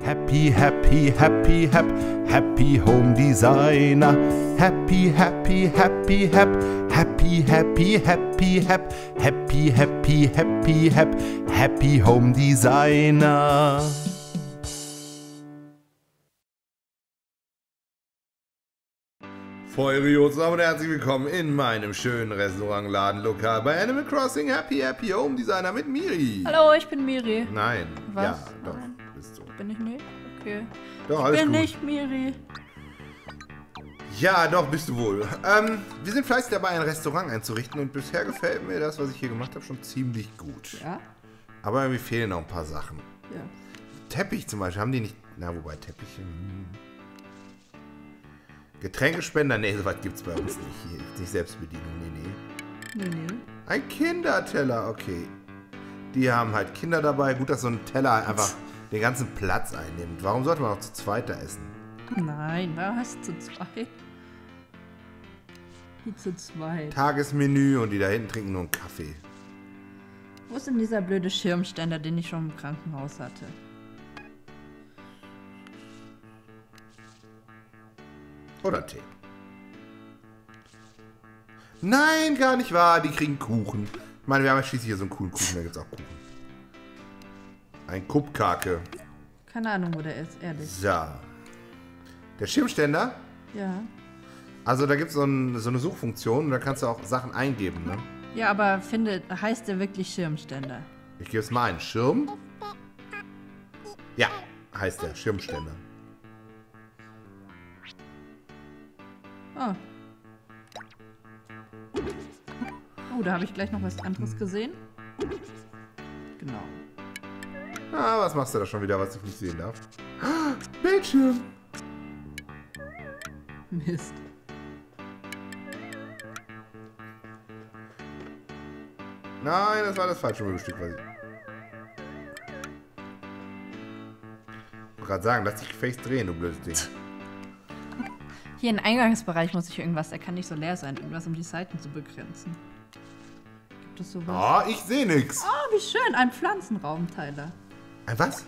Happy, happy, happy, hap, happy Home Designer. Happy, happy, happy, hap, happy, happy, happy, hap, happy, happy, happy, hap, happy Home Designer. Feurio zusammen und herzlich willkommen in meinem schönen Restaurant-Ladenlokal bei Animal Crossing Happy Happy Home Designer mit Miri. Hallo, ich bin Miri. Nein. Was? Ja, doch, Nein. bist du. Bin ich nicht? Okay. Doch, Ich alles bin gut. nicht Miri. Ja, doch, bist du wohl. Wir sind fleißig dabei, ein Restaurant einzurichten und bisher gefällt mir das, was ich hier gemacht habe, schon ziemlich gut. Ja? Aber irgendwie fehlen noch ein paar Sachen. Ja. Teppich zum Beispiel, haben die nicht... Na, wobei, Teppiche... Getränkespender? Nee, sowas gibt's bei uns nicht. Hier gibt's nicht Selbstbedienung, nee. Nee. Ein Kinderteller, okay. Die haben halt Kinder dabei. Gut, dass so ein Teller einfach den ganzen Platz einnimmt. Warum sollte man auch zu zweit da essen? Nein, was? Zu zweit? Wie zu zweit? Tagesmenü und die da hinten trinken nur einen Kaffee. Wo ist denn dieser blöde Schirmständer, den ich schon im Krankenhaus hatte? Oder Tee. Nein, gar nicht wahr. Die kriegen Kuchen. Ich meine, wir haben ja schließlich hier so einen coolen Kuchen. Da gibt's auch Kuchen. Ein Kupkake. Keine Ahnung, wo der ist, ehrlich. So. Der Schirmständer. Ja. Also da gibt es so eine Suchfunktion und da kannst du auch Sachen eingeben, ne? Ja, aber heißt der wirklich Schirmständer? Ich gebe es mal ein. Schirm. Ja, heißt der. Schirmständer. Oh. Oh, da habe ich gleich noch was anderes gesehen. Genau. Ah, was machst du da schon wieder, was ich nicht sehen darf? Ah, Bildschirm. Mist. Nein, das war das falsche Möbelstück, was ich... Ich wollte gerade sagen, lass dich gefälligst drehen, du blödes Ding. Hier im Eingangsbereich muss ich irgendwas, der kann nicht so leer sein. Irgendwas, um die Seiten zu begrenzen. Gibt es sowas? Oh, ich sehe nix. Oh, wie schön. Ein Pflanzenraumteiler. Ein was?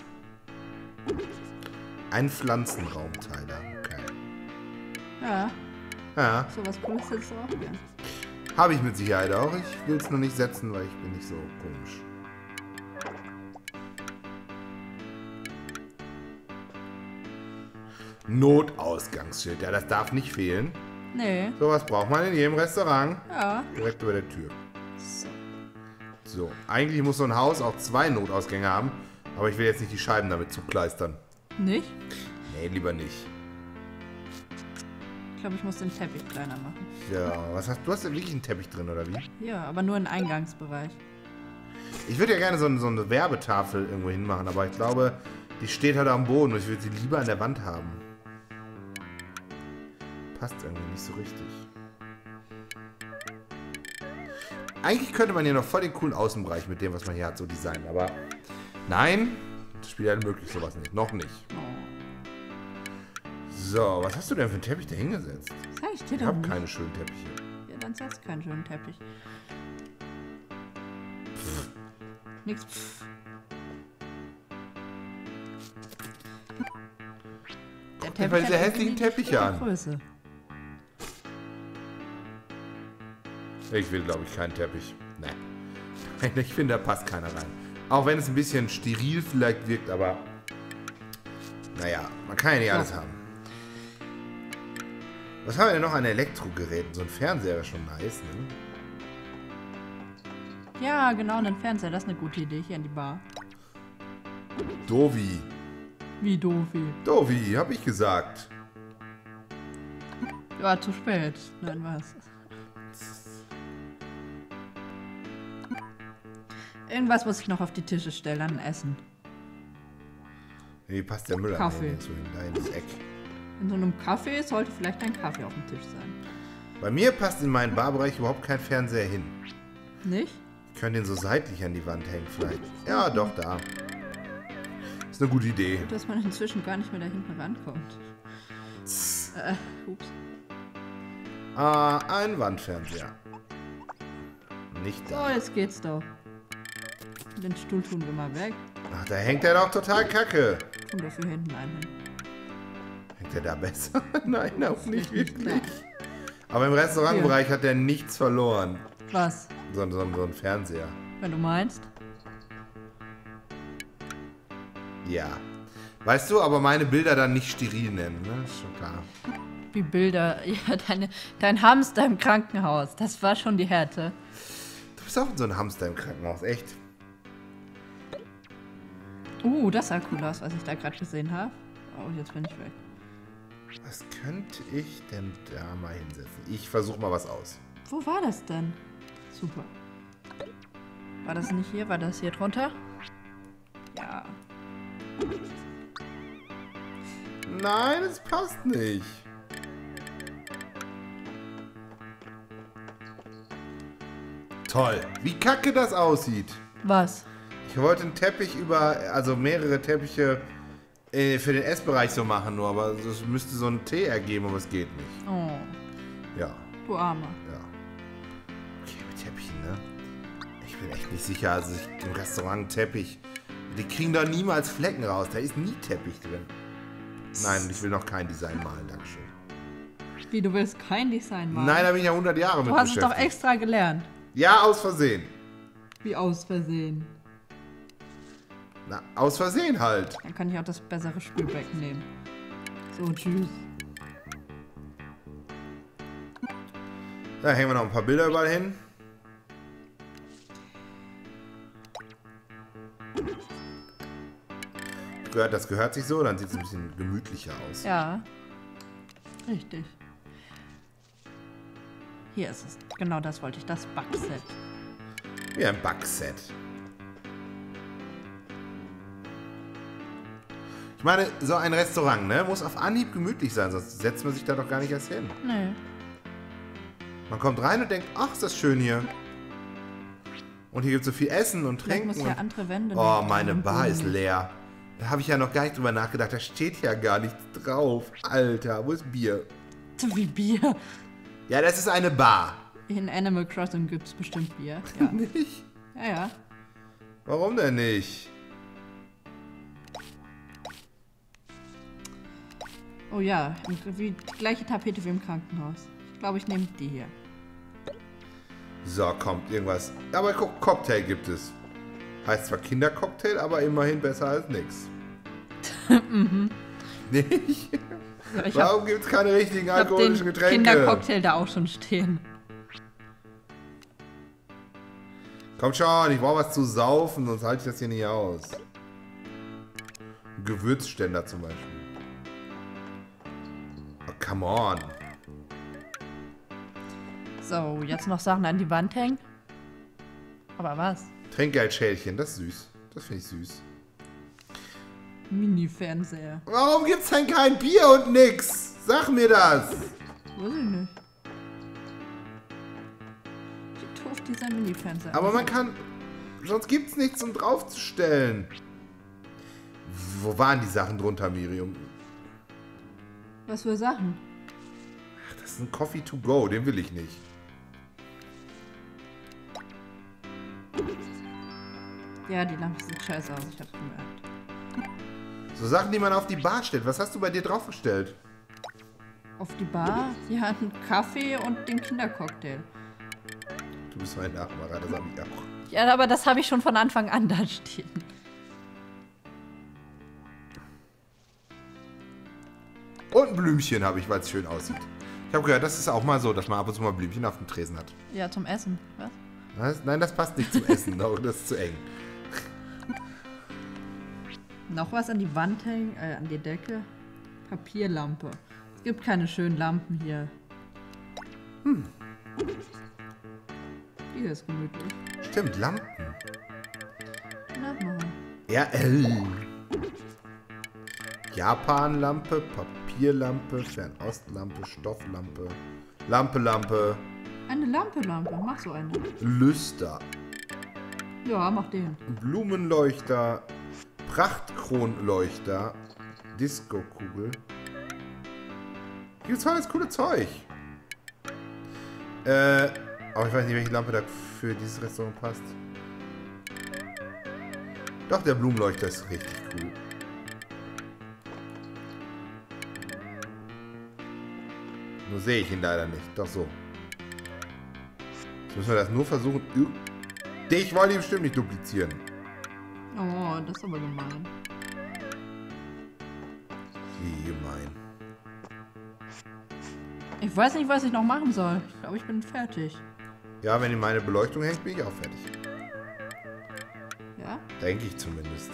Ein Pflanzenraumteiler. Okay. Ja, Ja, sowas Cooles jetzt auch. Ja. habe ich mit Sicherheit auch. Ich will es nur nicht setzen, weil ich bin nicht so komisch. Notausgangsschild. Ja, das darf nicht fehlen. Nee. Sowas braucht man in jedem Restaurant. Ja. Direkt über der Tür. So. So, eigentlich muss so ein Haus auch 2 Notausgänge haben. Aber ich will jetzt nicht die Scheiben damit zukleistern. Nicht? Nee, lieber nicht. Ich glaube, ich muss den Teppich kleiner machen. Ja, was hast du? Hast ja wirklich einen Teppich drin, oder wie? Ja, aber nur im Eingangsbereich. Ich würde ja gerne so eine Werbetafel irgendwo hinmachen, aber ich glaube, die steht halt am Boden und ich würde sie lieber an der Wand haben. Passt irgendwie nicht so richtig. Eigentlich könnte man hier noch voll den coolen Außenbereich mit dem, was man hier hat, so designen, aber nein, das Spiel hat möglich sowas nicht. Noch nicht. Oh. So, was hast du denn für einen Teppich da hingesetzt? Sag ich dir Ich doch habe nicht. keine schönen Teppiche. Ja, dann setz keinen schönen Teppich. Pff. Nix. Pff. Der dir mal diese hat hässlichen irgendwie Teppiche die an. Größe. Ich will, glaube ich, keinen Teppich. Nein. Ich finde, da passt keiner rein. Auch wenn es ein bisschen steril vielleicht wirkt, aber naja, man kann ja nicht alles haben. Was haben wir denn noch an Elektrogeräten? So ein Fernseher wäre schon nice, ne? Ja, genau, einen Fernseher, das ist eine gute Idee. Hier in die Bar. Dovi. Wie doof. Dovi, hab ich gesagt. Ja, zu spät. Nein, was? Irgendwas muss ich noch auf die Tische stellen, dann Essen. Hier passt der Müll Kaffee. so hin, da ins Eck. In so einem Café sollte vielleicht ein Kaffee auf dem Tisch sein. Bei mir passt in meinen Barbereich überhaupt kein Fernseher hin. Nicht? Ich könnte ihn so seitlich an die Wand hängen vielleicht. Ja, doch, da. Ist eine gute Idee. Gut, dass man inzwischen gar nicht mehr da hinten rankommt. Ups. Ah, ein Wandfernseher. Nicht So, da. jetzt geht's doch. Den Stuhl tun wir mal weg. Ach, da hängt er doch total kacke. Und dafür hinten einen hin. Hängt der da besser? Nein, auch nicht wirklich. Aber im Restaurantbereich hat der nichts verloren. Was? So ein Fernseher. Wenn du meinst. Ja. Weißt du, aber meine Bilder dann nicht steril nennen, ne? Ist schon klar. Wie Bilder. Ja, dein Hamster im Krankenhaus. Das war schon die Härte. Du bist auch so ein Hamster im Krankenhaus, echt? Das sah cool aus, was ich da gerade gesehen habe. Oh, jetzt bin ich weg. Was könnte ich denn da mal hinsetzen? Ich versuche mal was aus. Wo war das denn? Super. War das nicht hier? War das hier drunter? Ja. Nein, es passt nicht. Toll. Wie kacke das aussieht. Was? Ich wollte einen Teppich also mehrere Teppiche für den Essbereich so machen, nur, aber das müsste so einen T ergeben, aber es geht nicht. Oh, Ja, du Armer. ja. Okay, mit Teppichen, ne? Ich bin echt nicht sicher, also im Restaurant Teppich, die kriegen da niemals Flecken raus, da ist nie Teppich drin. Nein, ich will noch kein Design malen, Dankeschön. Wie, du willst kein Design machen? Nein, da bin ich ja 100 Jahre mit Du hast es beschäftigt. doch extra gelernt. Ja, aus Versehen. Wie aus Versehen. Na, aus Versehen halt. Dann kann ich auch das bessere Spülbecken nehmen. So, tschüss. Da hängen wir noch ein paar Bilder überall hin. Das gehört sich so, dann sieht es ein bisschen gemütlicher aus. Ja. Richtig. Hier ist es. Genau das wollte ich. Das Backset. Wie ein Backset. Ich meine, so ein Restaurant, ne, muss auf Anhieb gemütlich sein, sonst setzt man sich da doch gar nicht erst hin. Nee. Man kommt rein und denkt, ach, ist das schön hier. Und hier gibt es so viel Essen und Vielleicht Trinken. muss ja andere Wände Oh, nehmen. meine Und Bar ist Blumen. leer. Da habe ich ja noch gar nicht drüber nachgedacht. Da steht ja gar nichts drauf. Alter, wo ist Bier? So wie Bier. Ja, das ist eine Bar. In Animal Crossing gibt es bestimmt Bier. Ja. Nicht? Ja, ja. Warum denn nicht? Oh ja, wie die gleiche Tapete wie im Krankenhaus. Ich glaube, ich nehme die hier. So, kommt irgendwas. Aber guck, Cocktail gibt es. Heißt zwar Kindercocktail, aber immerhin besser als nix. Nicht? Ich Warum gibt es keine richtigen hab den alkoholischen Getränke? Kindercocktail da auch schon stehen. Komm schon, ich brauche was zu saufen, sonst halte ich das hier nicht aus. Ein Gewürzständer zum Beispiel. Oh, come on. So, jetzt noch Sachen an die Wand hängen. Aber was? Trinkgeldschälchen, das ist süß. Das finde ich süß. Mini-Fernseher. Warum gibt's denn kein Bier und nix? Sag mir das. Weiß ich nicht. Wie doof dieser Mini-Fernseher. Aber man aussieht. kann... Sonst gibt's nichts, um draufzustellen. Wo waren die Sachen drunter, Miriam? Was für Sachen? Ach, das ist ein Coffee to go, den will ich nicht. Ja, die Lampe sieht scheiße aus. Ich hab's gemerkt. So Sachen, die man auf die Bar stellt. Was hast du bei dir draufgestellt? Auf die Bar? Die hatten Kaffee und den Kindercocktail. Du bist mein Nachmacher, das habe ich auch. Ja, aber das habe ich schon von Anfang an da stehen. Und ein Blümchen habe ich, weil es schön aussieht. Ich habe gehört, das ist auch mal so, dass man ab und zu mal Blümchen auf dem Tresen hat. Ja, zum Essen. Was? Was? Nein, das passt nicht zum Essen. No, das ist zu eng. Noch was an die Wand hängen, an die Decke. Papierlampe. Es gibt keine schönen Lampen hier. Die hier ist gemütlich. Stimmt, Lampen. Na, mal. Ja, Japanlampe, Papierlampe, Fernostlampe, Stofflampe, Lampe, Eine Lampe. Mach so eine. Lüster, Ja, mach den. Blumenleuchter, Prachtkronleuchter, Disco-Kugel. Gibt's alles coole Zeug. Aber ich weiß nicht, welche Lampe da für dieses Restaurant passt. Doch, der Blumenleuchter ist richtig cool. Nur sehe ich ihn leider nicht. Doch so. Jetzt müssen wir das nur versuchen. Ich wollte ihn bestimmt nicht duplizieren. Oh, das ist aber gemein. Wie gemein. Ich weiß nicht, was ich noch machen soll. Ich glaube, ich bin fertig. Ja, wenn in meine Beleuchtung hängt, bin ich auch fertig. Ja? Denke ich zumindest.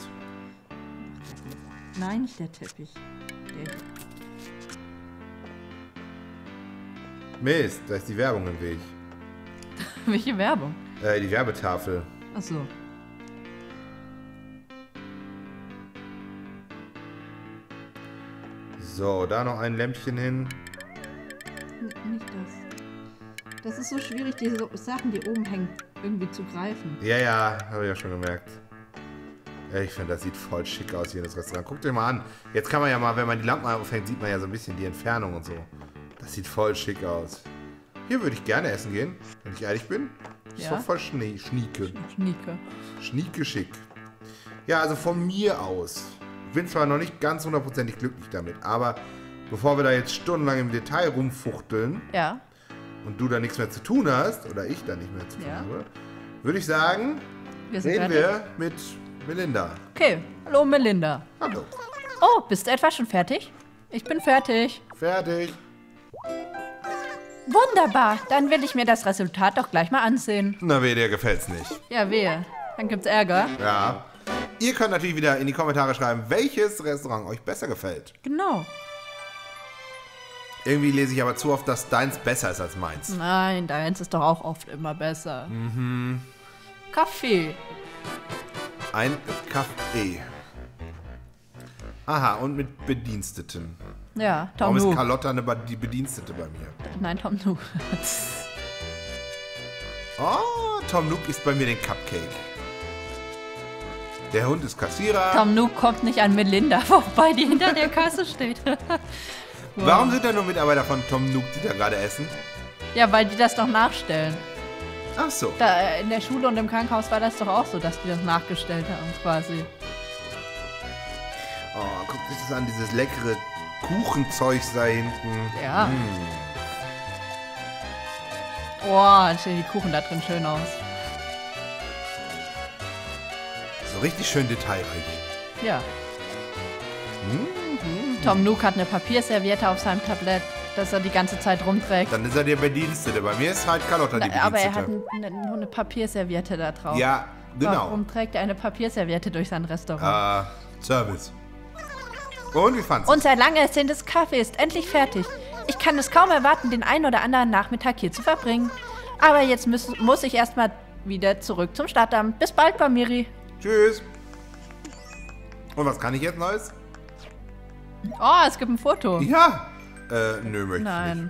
Nein, nicht der Teppich. Der hier. Mist, da ist die Werbung im Weg. Welche Werbung? Die Werbetafel. Achso. So, da noch ein Lämpchen hin. Nicht das. Das ist so schwierig, diese Sachen, die oben hängen, irgendwie zu greifen. Ja, ja, habe ich ja schon gemerkt. Ja, ich finde, das sieht voll schick aus hier in das Restaurant. Guckt euch mal an. Jetzt kann man ja mal, wenn man die Lampen aufhängt, sieht man ja so ein bisschen die Entfernung und so. Das sieht voll schick aus. Hier würde ich gerne essen gehen, wenn ich ehrlich bin. Das ist Ja? doch voll schnieke. Schnieke. Schnieke schick. Ja, also von mir aus. Ich bin zwar noch nicht ganz hundertprozentig glücklich damit, aber bevor wir da jetzt stundenlang im Detail rumfuchteln Ja. und du da nichts mehr zu tun hast, oder ich da nicht mehr zu tun Ja. habe, würde ich sagen, Wir sind reden fertig. wir mit Melinda. Okay. Hallo, Melinda. Hallo. Oh, bist du etwa schon fertig? Ich bin fertig. Fertig. Wunderbar. Dann will ich mir das Resultat doch gleich mal ansehen. Na weh, dir gefällt's nicht. Ja, wehe. Dann gibt's Ärger. Ja. Ihr könnt natürlich wieder in die Kommentare schreiben, welches Restaurant euch besser gefällt. Genau. Irgendwie lese ich aber zu oft, dass deins besser ist als meins. Nein, deins ist doch auch oft immer besser. Kaffee. Ein Kaffee. Aha, und mit Bediensteten. Ja, Tom Warum ist Nook. Carlotta die Bedienstete bei mir? Nein, Tom Nook. Oh, Tom Nook isst bei mir den Cupcake. Der Hund ist Kassierer. Tom Nook kommt nicht an Melinda vorbei, die hinter der Kasse steht. Warum sind da nur Mitarbeiter von Tom Nook, die da gerade essen? Ja, weil die das doch nachstellen. Ach so. Da, in der Schule und im Krankenhaus war das doch auch so, dass die das nachgestellt haben, quasi. Oh, guckt sich das an, dieses leckere Kuchenzeugs da hinten. Ja. Oh, dann sehen die Kuchen da drin schön aus. So richtig schön detailreich. Ja. Tom Nook hat eine Papierserviette auf seinem Tablett, das er die ganze Zeit rumträgt. Dann ist er der Bedienstete. Bei mir ist halt Carlotta die Bedienstete. Aber er hat nur eine Papierserviette da drauf. Ja, genau. Warum trägt er eine Papierserviette durch sein Restaurant? Service. Und wie fand's? Unser lang ersehntes Kaffee ist endlich fertig. Ich kann es kaum erwarten, den einen oder anderen Nachmittag hier zu verbringen. Aber jetzt muss ich erstmal wieder zurück zum Stadtamt. Bis bald, Bamiri. Tschüss. Und was kann ich jetzt Neues? Oh, es gibt ein Foto. Ja. Nö, möchte ich nicht. Nein.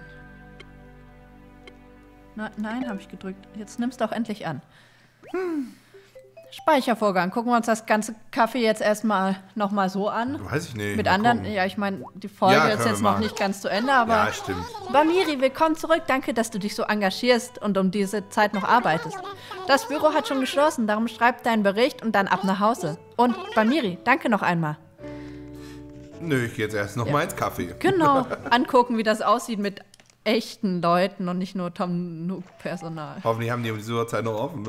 Nein, habe ich gedrückt. Jetzt nimm's doch endlich an. Speichervorgang. Gucken wir uns das ganze Kaffee jetzt erstmal nochmal so an. Weiß ich nicht. Mit mal anderen, gucken. ja, ich meine, die Folge Ja, ist können jetzt wir noch machen. nicht ganz zu Ende, aber Ja, stimmt. Bamiri, willkommen zurück. Danke, dass du dich so engagierst und um diese Zeit noch arbeitest. Das Büro hat schon geschlossen, darum schreib deinen Bericht und dann ab nach Hause. Und Bamiri, danke noch einmal. Nö, ich gehe jetzt erst noch mal ins Kaffee. Genau, angucken, wie das aussieht mit echten Leuten und nicht nur Tom Nook-Personal. Hoffentlich haben die um diese Uhrzeit noch offen.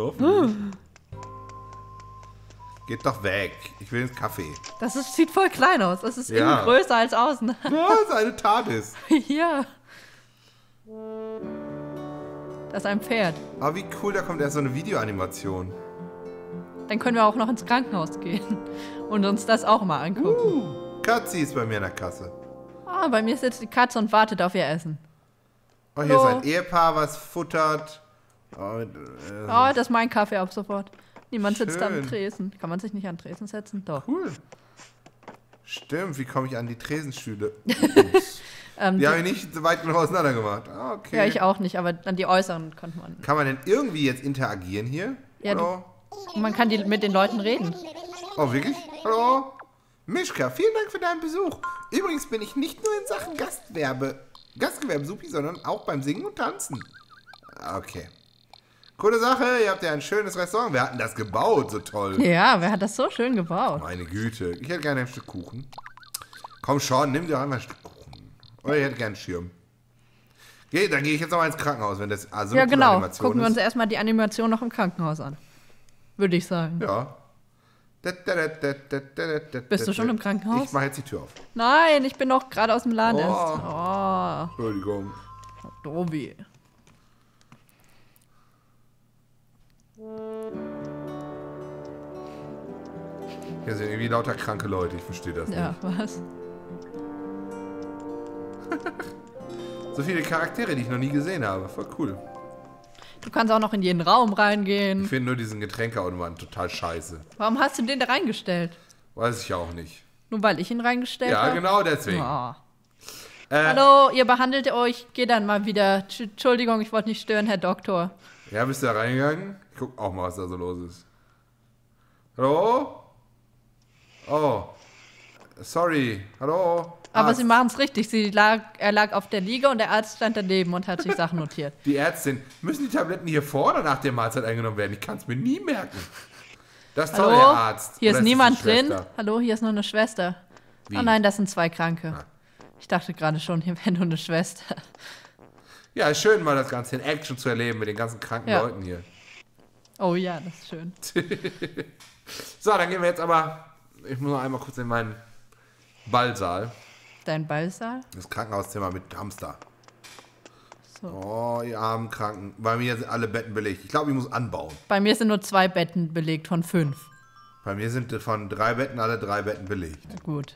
Geht doch weg. Ich will ins Kaffee. Sieht voll klein aus. Das ist Ja. innen größer als außen. Was? Eine TARDIS. Ja. Das ist ein Pferd. Aber wie cool, da kommt erst so eine Videoanimation. Dann können wir auch noch ins Krankenhaus gehen und uns das auch mal angucken. Katzi ist bei mir in der Kasse. Ah, bei mir sitzt die Katze und wartet auf ihr Essen. Oh, hier Hallo. ist ein Ehepaar, was futtert. Oh, Oh, das ist mein Kaffee ab sofort. Niemand sitzt am Schön. Tresen. Kann man sich nicht an den Tresen setzen? Doch. cool. Stimmt, wie komme ich an die Tresenstühle? Ups. Die habe ich nicht so weit genug auseinander gemacht. Ah, okay. Ja, ich auch nicht, aber an die äußeren konnte man. Kann man denn irgendwie jetzt interagieren hier? Ja, Hallo? Man kann mit den Leuten reden. Oh, wirklich? Hallo? Mischka, vielen Dank für deinen Besuch. Übrigens bin ich nicht nur in Sachen Gastgewerbe-Supi, sondern auch beim Singen und Tanzen. Okay. Coole Sache, ihr habt ja ein schönes Restaurant. Wir hatten das gebaut, so toll. Ja, wer hat das so schön gebaut? Meine Güte. Ich hätte gerne ein Stück Kuchen. Komm schon, nimm dir einmal ein Stück Kuchen. Oder ich hätte gerne einen Schirm. Dann gehe ich jetzt noch mal ins Krankenhaus, wenn das so Ja, eine coole genau. Animation Gucken wir uns ist. erstmal die Animation noch im Krankenhaus an. Würde ich sagen. Ja. Bist du schon im Krankenhaus? Ich mache jetzt die Tür auf. Nein, ich bin noch gerade aus dem Laden Oh. erst. Oh, Entschuldigung. Dobi. Hier sind irgendwie lauter kranke Leute, ich verstehe das Ja, nicht. was? So viele Charaktere, die ich noch nie gesehen habe. Voll cool. Du kannst auch noch in jeden Raum Ich reingehen. finde nur diesen Getränkeautomaten total scheiße. Warum hast du den da reingestellt? Weiß ich auch nicht. Nur weil ich ihn reingestellt Ja, habe? genau deswegen. Oh. Hallo, ihr behandelt euch. Geh dann mal wieder. Entschuldigung, ich wollte nicht stören, Herr Doktor. Ja, bist du da reingegangen? Ich guck auch mal, was da so los ist. Hallo? Oh. Sorry. Hallo? Aber Arzt. sie machen es richtig. Er lag auf der Liege und der Arzt stand daneben und hat sich Sachen notiert. Die Ärztin, müssen die Tabletten hier vor oder nach der Mahlzeit eingenommen werden? Ich kann es mir nie merken. Das ist toll, Hallo? Herr Arzt. Hier Oder ist es niemand eine drin. Schwester? Hallo, hier ist nur eine Schwester. Wie? Oh nein, das sind 2 Kranke. Ah. Ich dachte gerade schon, hier wäre nur eine Schwester. Ja, ist schön, mal das Ganze in Action zu erleben mit den ganzen kranken Ja. Leuten hier. Oh ja, das ist schön. So, dann gehen wir jetzt aber. Ich muss noch einmal kurz in meinen Ballsaal. Dein Ballsaal? Das Krankenhauszimmer mit Hamster. So. Oh, ihr armen Kranken. Bei mir sind alle Betten belegt. Ich glaube, ich muss anbauen. Bei mir sind nur 2 Betten belegt von 5. Bei mir sind von 3 Betten alle 3 Betten belegt. Na gut.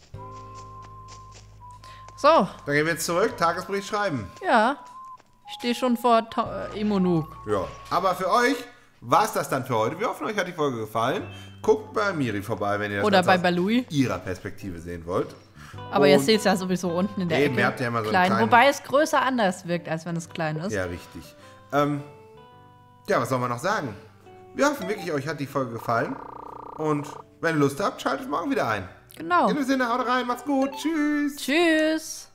So, Dann gehen wir jetzt zurück, Tagesbericht schreiben. ja. Ich stehe schon vor Immunuk. Ja. Aber für euch war es das dann für heute. Wir hoffen, euch hat die Folge gefallen. Guckt bei Miri vorbei, wenn ihr das Oder Ganze bei aus Balui. ihrer Perspektive sehen wollt. Aber ihr Und- seht es ja sowieso unten in der Eben, Ecke. ihr habt ja immer so einen klein. kleinen- Wobei es größer anders wirkt, als wenn es klein ist. Ja, richtig. Ja, was soll man noch sagen? Wir hoffen wirklich, euch hat die Folge gefallen. Und wenn ihr Lust habt, schaltet morgen wieder ein. Genau. In dem Sinne, haut rein, macht's gut, tschüss. Tschüss.